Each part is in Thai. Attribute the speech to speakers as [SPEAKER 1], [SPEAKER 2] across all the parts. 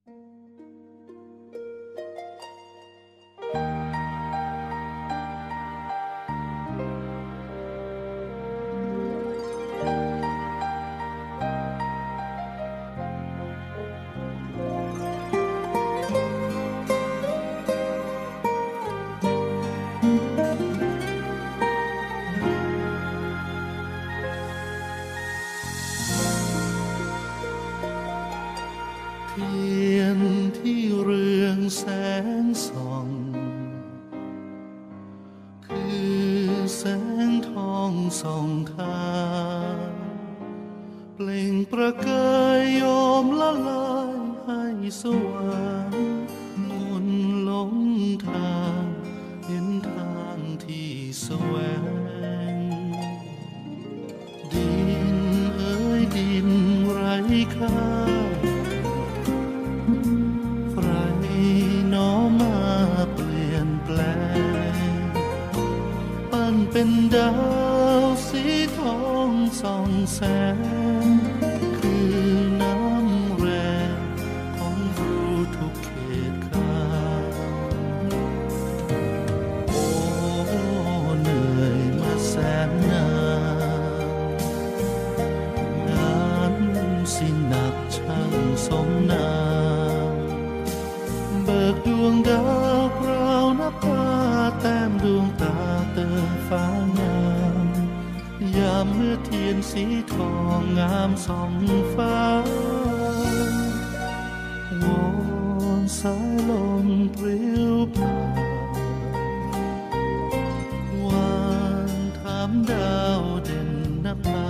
[SPEAKER 1] เทียนที่เรืองแสงส่องคือแสงทองส่องทางเปล่งประกายโยมละลายให้สว่างมนหลงทางเห็นทางที่แสวงดินเอ๋ยดินไร้ค่าน้อมมาเปลี่ยนแปลงปั้นเป็นดาวสีทองส่องแสงคือน้ำแรงของรู้ทุกเขตข้างโอ้เหนื่อยมาแสนนานงานสิหนักช่างสมนาเบิกดวงดาวพราวนับตาแต้มดวงตาเติมฟ้างามยามเมื่อเทียนสีทองงามส่องฟ้าวอนสายลมปลิวผ่านวานถามดาวเด่นนภา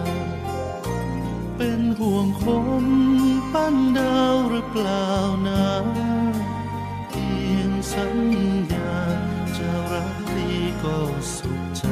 [SPEAKER 1] เป็นห่วงคนปั้นดาวหรือเปล่านะเพียงสัญญาจะรักดีก็สุขใจ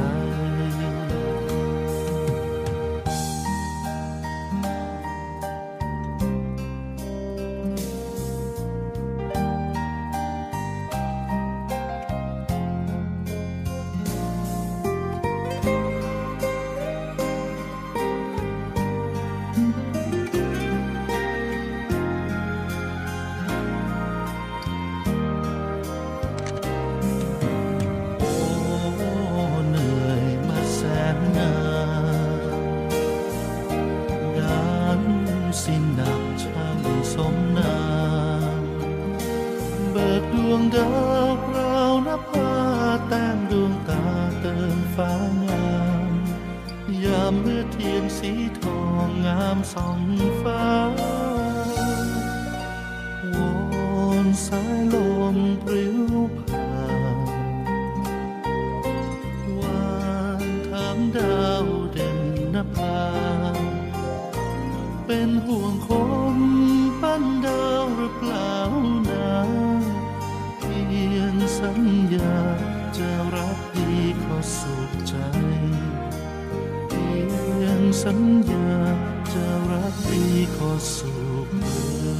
[SPEAKER 1] สิหนักช่างสมนามเบิกดวงดาวพราวนับพาแต้มดวงตาเติมฟ้างามยามเมื่อเทียนสีทองงามส่องฟ้าวอนสายลมปลิวผ่านวานถามดาวเด่นนภาเป็นห่วงคนปั้นดาวหรือเปล่านะเพียงสัญญาจะรักดีก็สุขใจเพียงสัญญาจะรักดีก็สุขใจ